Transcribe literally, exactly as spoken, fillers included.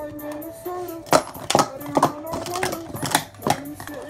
like Minnesota. I didn't run no quotas. Let me sit